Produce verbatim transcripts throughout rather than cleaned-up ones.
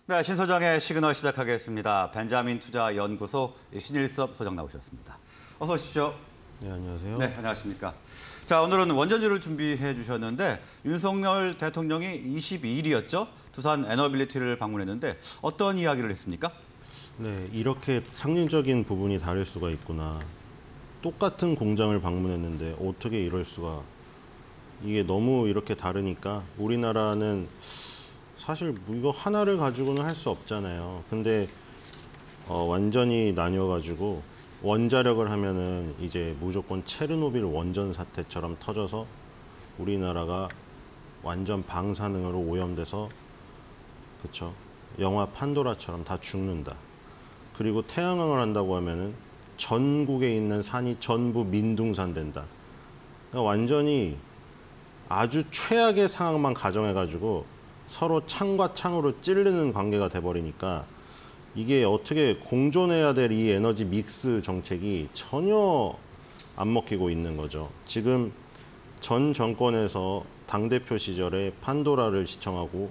네, 신 소장의 시그널 시작하겠습니다. 벤자민 투자연구소 신일섭 소장 나오셨습니다. 어서 오십시오. 네, 안녕하세요. 네, 안녕하십니까. 자, 오늘은 원전주를 준비해 주셨는데 윤석열 대통령이 이십이 일이었죠. 두산 에너빌리티를 방문했는데 어떤 이야기를 했습니까? 네, 이렇게 상징적인 부분이 다를 수가 있구나. 똑같은 공장을 방문했는데 어떻게 이럴 수가. 이게 너무 이렇게 다르니까 우리나라는 사실 이거 하나를 가지고는 할 수 없잖아요. 근데 어, 완전히 나뉘어가지고 원자력을 하면은 이제 무조건 체르노빌 원전 사태처럼 터져서 우리나라가 완전 방사능으로 오염돼서 그쵸? 영화 판도라처럼 다 죽는다. 그리고 태양광을 한다고 하면은 전국에 있는 산이 전부 민둥산 된다. 그러니까 완전히 아주 최악의 상황만 가정해가지고 서로 창과 창으로 찌르는 관계가 돼버리니까 이게 어떻게 공존해야 될 이 에너지 믹스 정책이 전혀 안 먹히고 있는 거죠. 지금 전 정권에서 당대표 시절에 판도라를 시청하고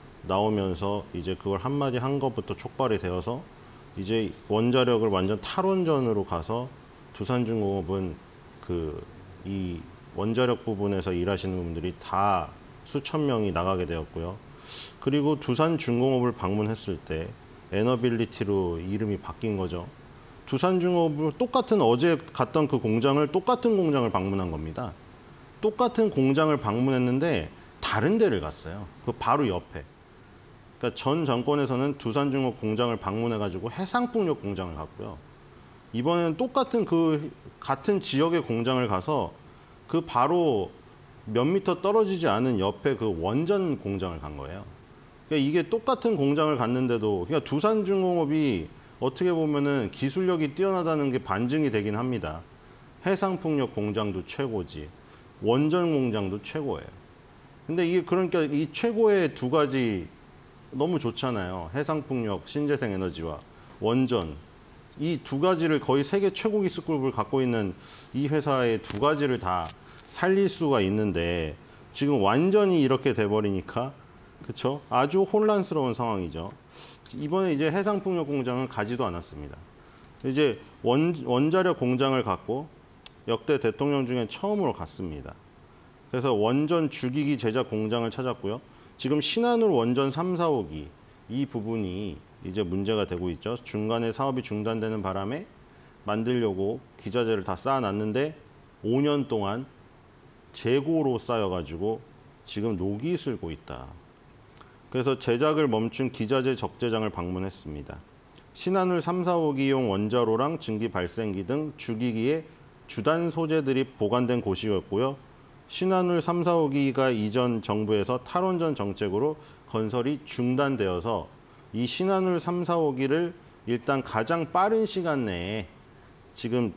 나오면서 이제 그걸 한마디 한 것부터 촉발이 되어서 이제 원자력을 완전 탈원전으로 가서 두산중공업은 그 이 원자력 부분에서 일하시는 분들이 다 수천 명이 나가게 되었고요. 그리고 두산중공업을 방문했을 때 에너빌리티로 이름이 바뀐 거죠. 두산중공업을 똑같은 어제 갔던 그 공장을 똑같은 공장을 방문한 겁니다. 똑같은 공장을 방문했는데 다른 데를 갔어요. 그 바로 옆에. 그러니까 전 정권에서는 두산중공업 공장을 방문해가지고 해상풍력 공장을 갔고요. 이번에는 똑같은 그 같은 지역의 공장을 가서 그 바로 몇 미터 떨어지지 않은 옆에 그 원전 공장을 간 거예요. 그러니까 이게 똑같은 공장을 갔는데도 그러니까 두산중공업이 어떻게 보면은 기술력이 뛰어나다는 게 반증이 되긴 합니다. 해상풍력 공장도 최고지, 원전 공장도 최고예요. 근데 이게 그러니까 이 최고의 두 가지 너무 좋잖아요. 해상풍력, 신재생에너지와 원전. 이 두 가지를 거의 세계 최고 기술급을 갖고 있는 이 회사의 두 가지를 다 살릴 수가 있는데 지금 완전히 이렇게 돼버리니까 그렇죠? 아주 혼란스러운 상황이죠. 이번에 이제 해상풍력 공장은 가지도 않았습니다. 이제 원, 원자력 공장을 갖고 역대 대통령 중에 처음으로 갔습니다. 그래서 원전 주기기 제작 공장을 찾았고요. 지금 신한울 원전 삼, 사 호기 이 부분이 이제 문제가 되고 있죠. 중간에 사업이 중단되는 바람에 만들려고 기자재를 다 쌓아놨는데 오 년 동안 재고로 쌓여가지고 지금 녹이 슬고 있다. 그래서 제작을 멈춘 기자재 적재장을 방문했습니다. 신한울 삼, 사 호기용 원자로랑 증기 발생기 등 주기기의 주단 소재들이 보관된 곳이었고요. 신한울 삼, 사 호기가 이전 정부에서 탈원전 정책으로 건설이 중단되어서 이 신한울 삼, 사 호기를 일단 가장 빠른 시간 내에 지금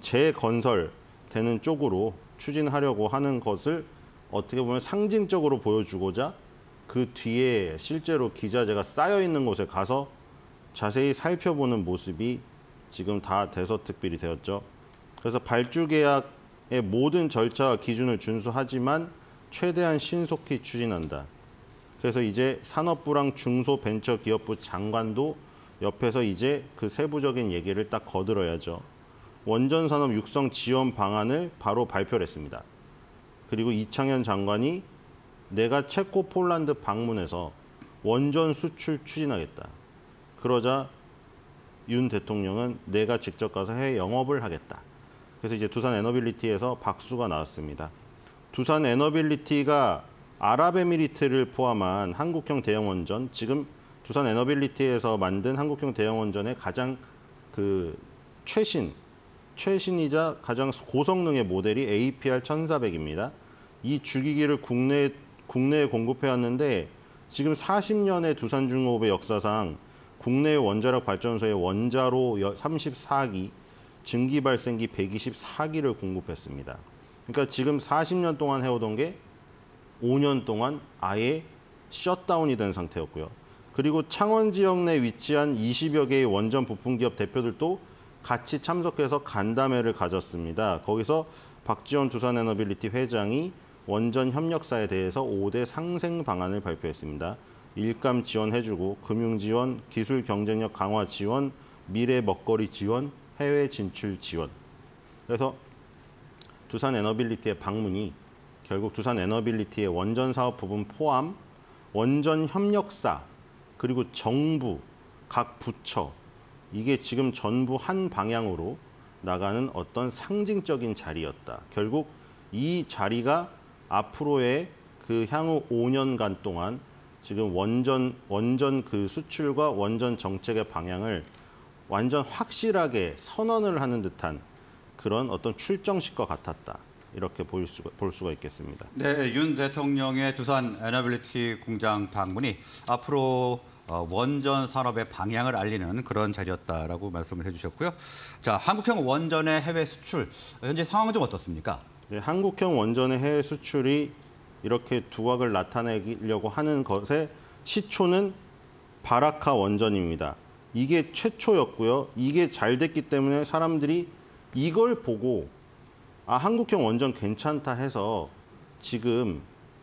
재건설되는 쪽으로 추진하려고 하는 것을 어떻게 보면 상징적으로 보여주고자 그 뒤에 실제로 기자재가 쌓여 있는 곳에 가서 자세히 살펴보는 모습이 지금 다 대서특필이 되었죠. 그래서 발주 계약의 모든 절차와 기준을 준수하지만 최대한 신속히 추진한다. 그래서 이제 산업부랑 중소벤처기업부 장관도 옆에서 이제 그 세부적인 얘기를 딱 거들어야죠. 원전산업 육성 지원 방안을 바로 발표를 했습니다. 그리고 이창현 장관이 내가 체코 폴란드 방문해서 원전 수출 추진하겠다. 그러자 윤 대통령은 내가 직접 가서 해외 영업을 하겠다. 그래서 이제 두산 에너빌리티에서 박수가 나왔습니다. 두산 에너빌리티가 아랍에미리트를 포함한 한국형 대형 원전, 지금 두산 에너빌리티에서 만든 한국형 대형 원전의 가장 그 최신, 최신이자 가장 고성능의 모델이 에이피알 천사백입니다. 이 주기기를 국내, 국내에 공급해왔는데 지금 사십 년의 두산중공업의 역사상 국내 원자력 발전소의 원자로 삼십사 기, 증기 발생기 백이십사 기를 공급했습니다. 그러니까 지금 사십 년 동안 해오던 게 오 년 동안 아예 셧다운이 된 상태였고요. 그리고 창원 지역 내 위치한 이십여 개의 원전 부품기업 대표들도 같이 참석해서 간담회를 가졌습니다. 거기서 박지원 두산에너빌리티 회장이 원전 협력사에 대해서 오 대 상생 방안을 발표했습니다. 일감 지원해주고 금융 지원, 기술 경쟁력 강화 지원, 미래 먹거리 지원, 해외 진출 지원. 그래서 두산 에너빌리티의 방문이 결국 두산 에너빌리티의 원전 사업 부분 포함 원전 협력사 그리고 정부, 각 부처 이게 지금 전부 한 방향으로 나가는 어떤 상징적인 자리였다. 결국 이 자리가 앞으로의 그 향후 오 년간 동안 지금 원전 원전 그 수출과 원전 정책의 방향을 완전 확실하게 선언을 하는 듯한 그런 어떤 출정식과 같았다. 이렇게 볼 수가, 볼 수가 있겠습니다. 네, 윤 대통령의 두산 에너빌리티 공장 방문이 앞으로 원전 산업의 방향을 알리는 그런 자리였다라고 말씀을 해주셨고요. 자, 한국형 원전의 해외 수출 현재 상황은 좀 어떻습니까? 네, 한국형 원전의 해외 수출이 이렇게 두각을 나타내려고 하는 것의 시초는 바라카 원전입니다. 이게 최초였고요. 이게 잘 됐기 때문에 사람들이 이걸 보고 아, 한국형 원전 괜찮다 해서 지금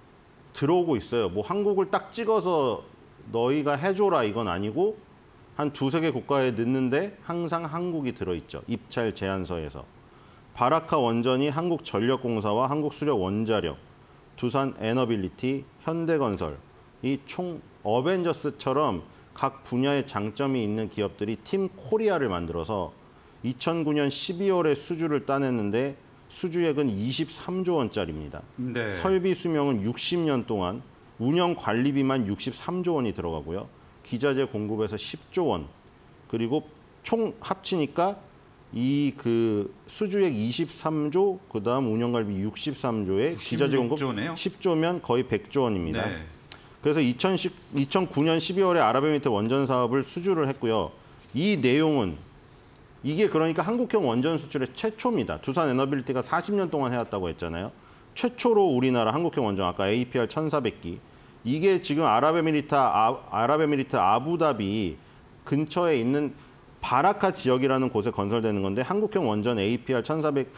들어오고 있어요. 뭐 한국을 딱 찍어서 너희가 해줘라 이건 아니고 한 두세 개 국가에 넣는데 항상 한국이 들어있죠. 입찰 제안서에서. 바라카 원전이 한국전력공사와 한국수력원자력, 두산 에너빌리티, 현대건설 이 총 어벤져스처럼 각 분야의 장점이 있는 기업들이 팀 코리아를 만들어서 이천구 년 십이월에 수주를 따냈는데 수주액은 이십삼조 원짜리입니다. 네. 설비 수명은 육십 년 동안 운영 관리비만 육십삼조 원이 들어가고요. 기자재 공급에서 십조 원. 그리고 총 합치니까 이 그 수주액 이십삼조, 그다음 운영 관리비 육십삼조에 기자재 공급 십조면 거의 백조 원입니다. 네. 그래서 이천구 년 십이월에 아랍에미리트 원전 사업을 수주를 했고요. 이 내용은 이게 그러니까 한국형 원전 수출의 최초입니다. 두산 에너빌리티가 사십 년 동안 해왔다고 했잖아요. 최초로 우리나라 한국형 원전 아까 에이피알 천사백 기 이게 지금 아랍에미리트 아, 아랍에미리트 아부다비 근처에 있는 바라카 지역이라는 곳에 건설되는 건데 한국형 원전 에이피알 천사백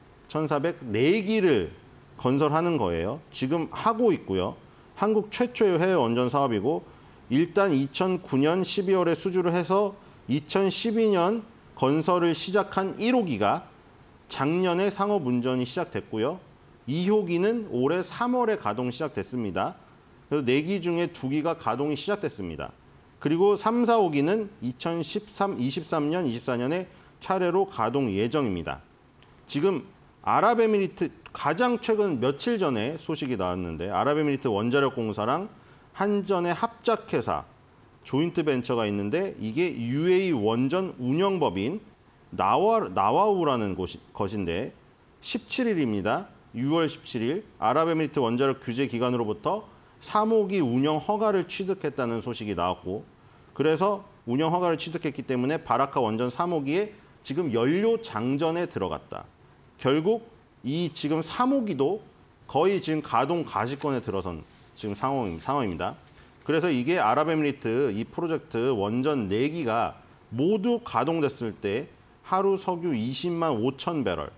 천사백 네 기를 건설하는 거예요. 지금 하고 있고요. 한국 최초의 해외 원전 사업이고 일단 이천구 년 십이월에 수주를 해서 이천십이 년 건설을 시작한 일 호기가 작년에 상업 운전이 시작됐고요. 이 호기는 올해 삼월에 가동 시작됐습니다. 그래서 네 기 중에 두 기가 가동이 시작됐습니다. 그리고 삼, 사 호기는 이천십삼, 이십삼 년, 이십사 년에 차례로 가동 예정입니다. 지금 아랍에미리트 가장 최근 며칠 전에 소식이 나왔는데 아랍에미리트 원자력공사랑 한전의 합작회사 조인트 벤처가 있는데 이게 유에이이 원전 운영법인 나와, 나와우라는 곳이, 것인데 십칠 일입니다. 유월 십칠일 아랍에미리트 원자력 규제 기관으로부터 삼 호기 운영 허가를 취득했다는 소식이 나왔고 그래서 운영 허가를 취득했기 때문에 바라카 원전 삼 호기에 지금 연료 장전에 들어갔다. 결국 이 지금 삼 호기도 거의 지금 가동 가시권에 들어선 지금 상황, 상황입니다. 그래서 이게 아랍에미리트 이 프로젝트 원전 네 기가 모두 가동됐을 때 하루 석유 이십만 오천 배럴.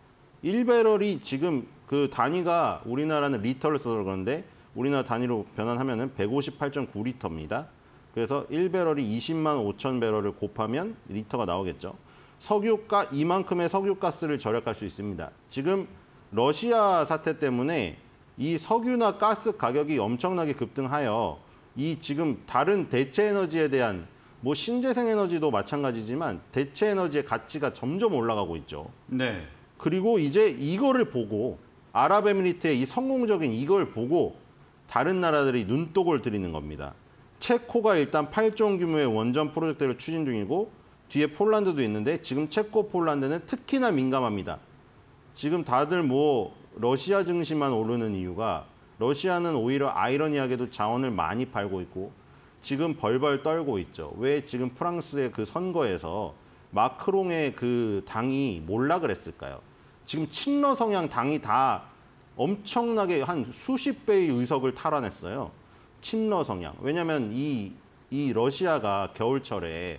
일 배럴이 지금 그 단위가 우리나라는 리터를 써서 그런데 우리나라 단위로 변환하면은 백오십팔 점 구 리터입니다. 그래서 일 배럴이 이십만 오천 배럴을 곱하면 리터가 나오겠죠. 석유가 이만큼의 석유가스를 절약할 수 있습니다. 지금 러시아 사태 때문에 이 석유나 가스 가격이 엄청나게 급등하여 이 지금 다른 대체 에너지에 대한 뭐 신재생 에너지도 마찬가지지만 대체 에너지의 가치가 점점 올라가고 있죠. 네. 그리고 이제 이거를 보고 아랍에미리트의 이 성공적인 이걸 보고 다른 나라들이 눈독을 들이는 겁니다. 체코가 일단 팔조 원 규모의 원전 프로젝트를 추진 중이고 뒤에 폴란드도 있는데 지금 체코, 폴란드는 특히나 민감합니다. 지금 다들 뭐 러시아 증시만 오르는 이유가 러시아는 오히려 아이러니하게도 자원을 많이 팔고 있고 지금 벌벌 떨고 있죠. 왜 지금 프랑스의 그 선거에서 마크롱의 그 당이 몰락을 했을까요? 지금 친러 성향 당이 다 엄청나게 한 수십 배의 의석을 탈환했어요. 친러 성향. 왜냐하면 이, 이 러시아가 겨울철에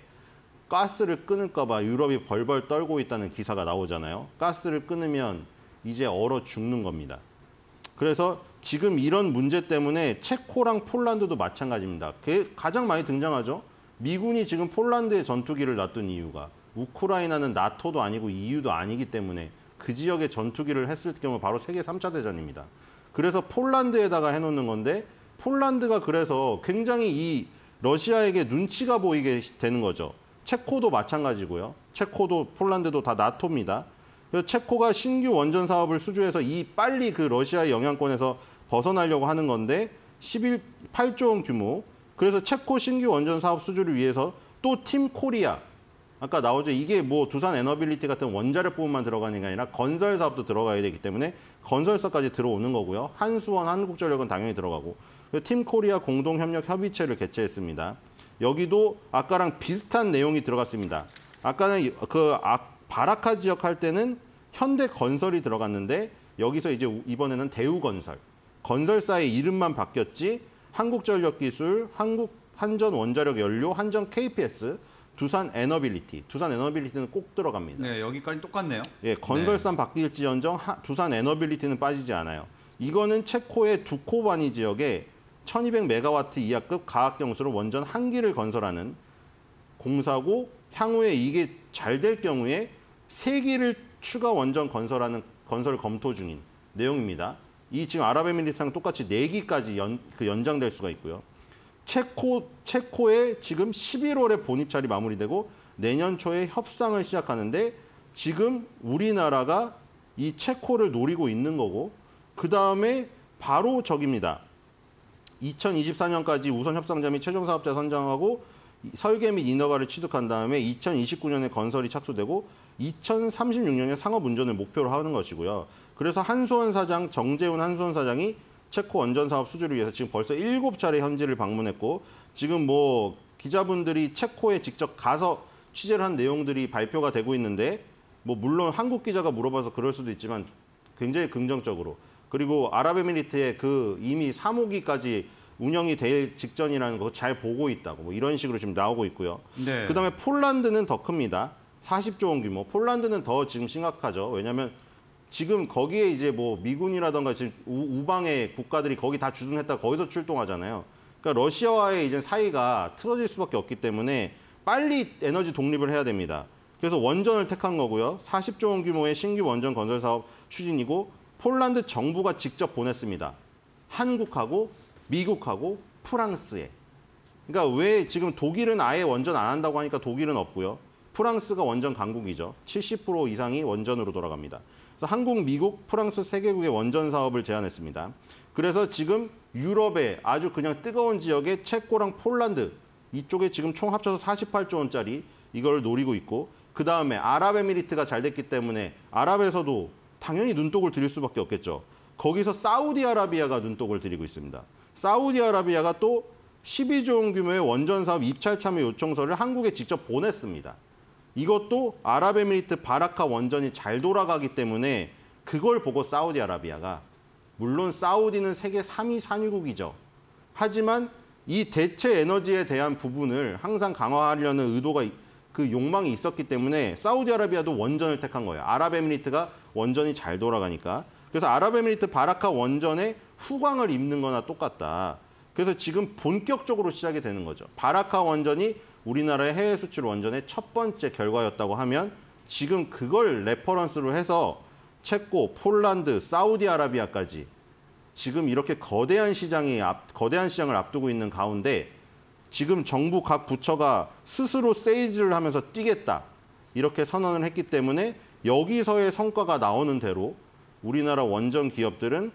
가스를 끊을까 봐 유럽이 벌벌 떨고 있다는 기사가 나오잖아요. 가스를 끊으면 이제 얼어 죽는 겁니다. 그래서 지금 이런 문제 때문에 체코랑 폴란드도 마찬가지입니다. 그게 가장 많이 등장하죠. 미군이 지금 폴란드에 전투기를 놔둔 이유가 우크라이나는 나토도 아니고 이유도 아니기 때문에 그 지역에 전투기를 했을 경우 바로 세계 삼 차 대전입니다. 그래서 폴란드에다가 해놓는 건데 폴란드가 그래서 굉장히 이 러시아에게 눈치가 보이게 되는 거죠. 체코도 마찬가지고요. 체코도 폴란드도 다 나토입니다. 그래서 체코가 신규 원전 사업을 수주해서 이 빨리 그 러시아의 영향권에서 벗어나려고 하는 건데 십일, 팔 조 원 규모. 그래서 체코 신규 원전 사업 수주를 위해서 또 팀 코리아. 아까 나오죠. 이게 뭐 두산 에너빌리티 같은 원자력 부분만 들어가는 게 아니라 건설 사업도 들어가야 되기 때문에 건설사까지 들어오는 거고요. 한수원, 한국전력은 당연히 들어가고. 팀 코리아 공동협력 협의체를 개최했습니다. 여기도 아까랑 비슷한 내용이 들어갔습니다. 아까는 그 바라카 지역 할 때는 현대건설이 들어갔는데 여기서 이제 이번에는 대우건설. 건설사의 이름만 바뀌었지 한국전력기술, 한국한전원자력연료, 한전 케이피에스, 두산 에너빌리티. 두산 에너빌리티는 꼭 들어갑니다. 네, 여기까지 똑같네요. 예, 건설산 네. 바뀔지언정 하, 두산 에너빌리티는 빠지지 않아요. 이거는 체코의 두코바니 지역에 천이백 메가와트 이하급 가압경수로 원전 한 기를 건설하는 공사고 향후에 이게 잘 될 경우에 세 기를 추가 원전 건설하는 건설 검토 중인 내용입니다. 이 지금 아랍에미리트랑 똑같이 네 기까지 연, 그 연장될 수가 있고요. 체코, 체코에 지금 십일월에 본입찰이 마무리되고 내년 초에 협상을 시작하는데 지금 우리나라가 이 체코를 노리고 있는 거고 그다음에 바로 저깁니다. 이천이십사 년까지 우선 협상자 및 최종 사업자 선정하고 설계 및 인허가를 취득한 다음에 이천이십구 년에 건설이 착수되고 이천삼십육 년에 상업 운전을 목표로 하는 것이고요. 그래서 한수원 사장, 정재훈 한수원 사장이 체코 원전 사업 수주를 위해서 지금 벌써 일곱 차례 현지를 방문했고 지금 뭐 기자분들이 체코에 직접 가서 취재를 한 내용들이 발표가 되고 있는데 뭐 물론 한국 기자가 물어봐서 그럴 수도 있지만 굉장히 긍정적으로 그리고 아랍에미리트의 그 이미 삼 호기까지 운영이 될 직전이라는 거 잘 보고 있다고 뭐 이런 식으로 지금 나오고 있고요. 네. 그다음에 폴란드는 더 큽니다. 사십 조 원 규모. 폴란드는 더 지금 심각하죠. 왜냐하면 지금 거기에 이제 뭐 미군이라던가 지금 우, 우방의 국가들이 거기 다 주둔했다 거기서 출동하잖아요. 그러니까 러시아와의 이제 사이가 틀어질 수밖에 없기 때문에 빨리 에너지 독립을 해야 됩니다. 그래서 원전을 택한 거고요. 사십 조 원 규모의 신규 원전 건설 사업 추진이고 폴란드 정부가 직접 보냈습니다. 한국하고 미국하고 프랑스에. 그러니까 왜 지금 독일은 아예 원전 안 한다고 하니까 독일은 없고요. 프랑스가 원전 강국이죠. 칠십 퍼센트 이상이 원전으로 돌아갑니다. 그래서 한국, 미국, 프랑스 세 개국의 원전 사업을 제안했습니다. 그래서 지금 유럽의 아주 그냥 뜨거운 지역에 체코랑 폴란드 이쪽에 지금 총 합쳐서 사십팔 조 원짜리 이걸 노리고 있고 그다음에 아랍에미리트가 잘 됐기 때문에 아랍에서도 당연히 눈독을 들일 수밖에 없겠죠. 거기서 사우디아라비아가 눈독을 들이고 있습니다. 사우디아라비아가 또 십이 조 원 규모의 원전 사업 입찰 참여 요청서를 한국에 직접 보냈습니다. 이것도 아랍에미리트 바라카 원전이 잘 돌아가기 때문에 그걸 보고 사우디아라비아가 물론 사우디는 세계 삼 위 산유국이죠. 하지만 이 대체 에너지에 대한 부분을 항상 강화하려는 의도가 그 욕망이 있었기 때문에 사우디아라비아도 원전을 택한 거예요. 아랍에미리트가 원전이 잘 돌아가니까. 그래서 아랍에미리트 바라카 원전에 후광을 입는 거나 똑같다. 그래서 지금 본격적으로 시작이 되는 거죠. 바라카 원전이 우리나라의 해외 수출 원전의 첫 번째 결과였다고 하면 지금 그걸 레퍼런스로 해서 체코, 폴란드, 사우디아라비아까지 지금 이렇게 거대한 시장이 앞, 거대한 시장을 앞두고 있는 가운데 지금 정부 각 부처가 스스로 세이즈를 하면서 뛰겠다. 이렇게 선언을 했기 때문에 여기서의 성과가 나오는 대로 우리나라 원전 기업들은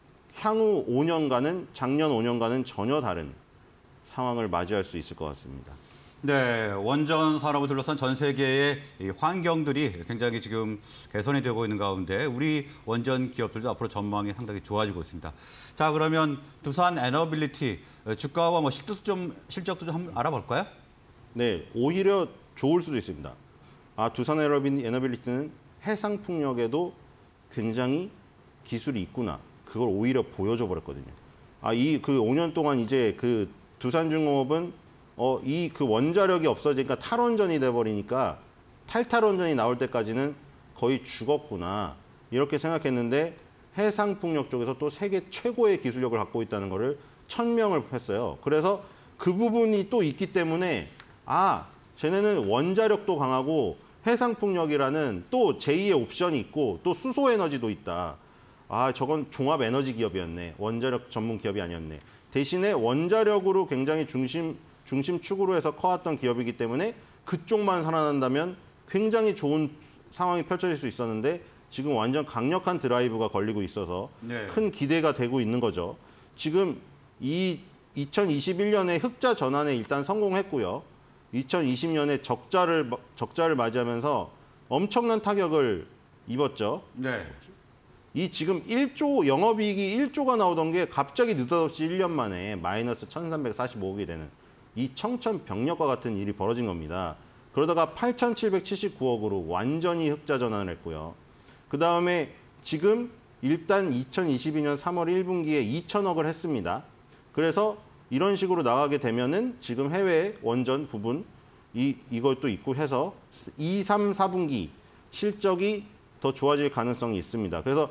향후 오 년간은 작년 오 년간은 전혀 다른 상황을 맞이할 수 있을 것 같습니다. 네, 원전 산업을 둘러싼 전 세계의 이 환경들이 굉장히 지금 개선이 되고 있는 가운데 우리 원전 기업들도 앞으로 전망이 상당히 좋아지고 있습니다. 자, 그러면 두산 에너빌리티 주가와 뭐 실적도 좀 실적도 좀 한번 알아볼까요? 네, 오히려 좋을 수도 있습니다. 아, 두산 에너빌리티는 해상 풍력에도 굉장히 기술이 있구나. 그걸 오히려 보여줘 버렸거든요. 아, 이 그 오 년 동안 이제 그 두산중공업은 어, 이 그 원자력이 없어지니까 탈원전이 돼버리니까 탈탈원전이 나올 때까지는 거의 죽었구나. 이렇게 생각했는데 해상풍력 쪽에서 또 세계 최고의 기술력을 갖고 있다는 거를 천명을 했어요. 그래서 그 부분이 또 있기 때문에 아, 쟤네는 원자력도 강하고 해상풍력이라는 또 제이의 옵션이 있고 또 수소에너지도 있다. 아, 저건 종합 에너지 기업이었네. 원자력 전문 기업이 아니었네. 대신에 원자력으로 굉장히 중심 중심축으로 해서 커왔던 기업이기 때문에 그쪽만 살아난다면 굉장히 좋은 상황이 펼쳐질 수 있었는데 지금 완전 강력한 드라이브가 걸리고 있어서 네. 큰 기대가 되고 있는 거죠. 지금 이 이천이십일 년에 흑자 전환에 일단 성공했고요. 이천이십 년에 적자를 적자를 맞이하면서 엄청난 타격을 입었죠. 네. 이 지금 일조 영업이익이 일조가 나오던 게 갑자기 느닷없이 일 년 만에 마이너스 천삼백사십오억이 되는 이 청천벽력과 같은 일이 벌어진 겁니다. 그러다가 팔천칠백칠십구억으로 완전히 흑자 전환을 했고요. 그다음에 지금 일단 이천이십이 년 삼월 일 분기에 이천억을 했습니다. 그래서 이런 식으로 나가게 되면은 지금 해외 원전 부분 이 이것도 있고 해서 이, 삼, 사 분기 실적이 더 좋아질 가능성이 있습니다. 그래서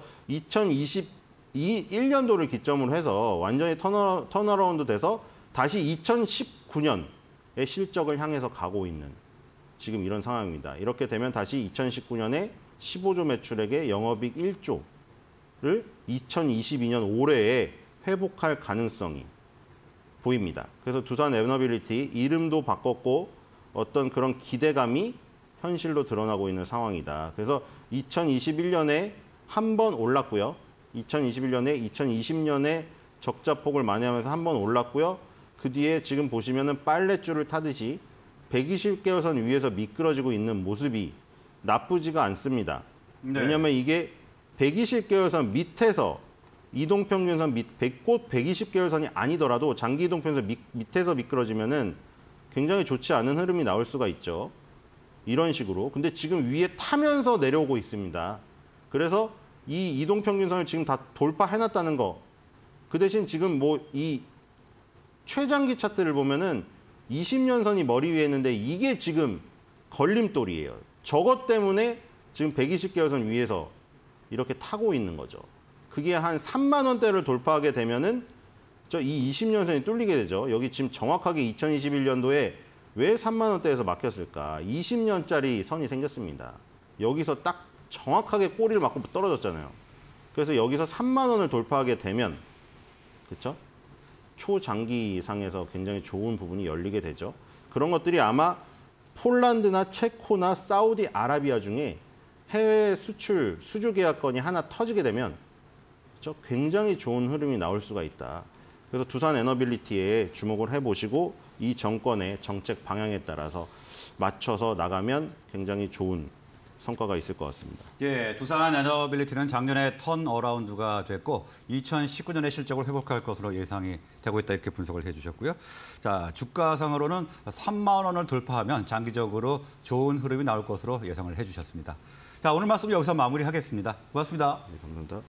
이천이십일 년도를 기점으로 해서 완전히 턴어, 턴어라운드 돼서 다시 이천십구 년의 실적을 향해서 가고 있는 지금 이런 상황입니다. 이렇게 되면 다시 이천십구 년에 십오조 매출액의 영업이익 일조를 이천이십이 년 올해에 회복할 가능성이 보입니다. 그래서 두산 에너빌리티 이름도 바꿨고 어떤 그런 기대감이 현실로 드러나고 있는 상황이다. 그래서 이천이십일 년에 한 번 올랐고요. 이천이십일 년에 이천이십 년에 적자폭을 만회하면서 한 번 올랐고요. 그 뒤에 지금 보시면은 빨랫줄을 타듯이 백이십 개월선 위에서 미끄러지고 있는 모습이 나쁘지가 않습니다. 네. 왜냐하면 이게 백이십 개월선 밑에서 이동평균선 밑, 곧 백이십 개월선이 아니더라도 장기 이동평균선 밑, 밑에서 미끄러지면은 굉장히 좋지 않은 흐름이 나올 수가 있죠. 이런 식으로. 근데 지금 위에 타면서 내려오고 있습니다. 그래서 이 이동평균선을 지금 다 돌파해놨다는 거. 그 대신 지금 뭐 이 최장기 차트를 보면은 이십 년선이 머리 위에 있는데 이게 지금 걸림돌이에요. 저것 때문에 지금 백이십 개월선 위에서 이렇게 타고 있는 거죠. 그게 한 삼만 원대를 돌파하게 되면은 저 이 이십 년선이 뚫리게 되죠. 여기 지금 정확하게 이천이십일 년도에 왜 삼만 원대에서 막혔을까? 이십 년짜리 선이 생겼습니다. 여기서 딱 정확하게 꼬리를 맞고 떨어졌잖아요. 그래서 여기서 삼만 원을 돌파하게 되면 그렇죠? 초장기상에서 굉장히 좋은 부분이 열리게 되죠. 그런 것들이 아마 폴란드나 체코나 사우디아라비아 중에 해외 수출 수주 계약건이 하나 터지게 되면 그렇죠? 굉장히 좋은 흐름이 나올 수가 있다. 그래서 두산 에너빌리티에 주목을 해보시고 이 정권의 정책 방향에 따라서 맞춰서 나가면 굉장히 좋은 성과가 있을 것 같습니다. 예, 두산 에너빌리티는 작년에 턴어라운드가 됐고 이천십구 년에 실적을 회복할 것으로 예상이 되고 있다 이렇게 분석을 해주셨고요. 자, 주가상으로는 삼만 원을 돌파하면 장기적으로 좋은 흐름이 나올 것으로 예상을 해주셨습니다. 자, 오늘 말씀 여기서 마무리하겠습니다. 고맙습니다. 네, 감사합니다.